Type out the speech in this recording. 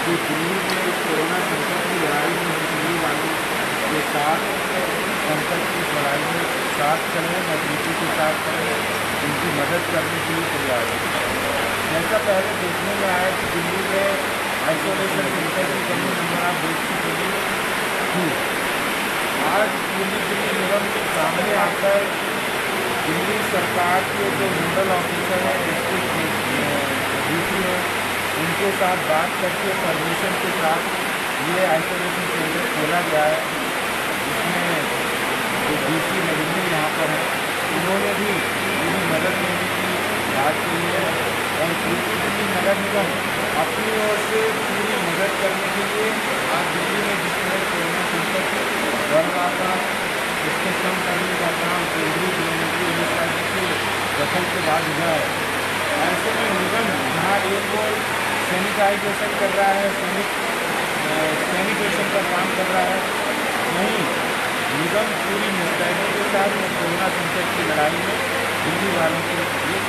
कि दिल्ली में इस कोरोना संकट की लड़ाई में हम दिल्ली वालों के साथ संकट की लड़ाई में साथ चलें, मजबूती के साथ चलें, उनकी मदद करने के लिए तैयार हैं। जैसा पहले देखने में आया कि दिल्ली में आइसोलेशन सेंटर की कमी नंबर आप देख चुके थी। आज पूरी दिल्ली निगम के सामने आकर दिल्ली सरकार के जो नोडल ऑफिसर हैं, डिस्ट्रिक्ट डीसी हैं, उनके साथ बात करके परमिशन के साथ ये आइसोलेशन सेंटर खोला गया है, जिसमें जो डीसी नगरीय यहाँ पर हैं, उन्होंने भी पूरी मदद देने की बात की है और पूरी दिल्ली नगर निगम अपनी ओर से पूरी मदद करने के लिए आज दिल्ली में जिस तरह कोरोना संकट बढ़ रहा था, इसको कम करने का काम केंद्रीय गृहमंत्री अमित शाह जी के दखल के बाद हुआ है। ऐसे में निगम जहाँ एक और सैनिटाइजेशन कर रहा है, सैनिटेशन का काम कर रहा है, वहीं निगम पूरी मुस्तैदी के साथ कोरोना संकट की लड़ाई में दिल्ली वालों के लिए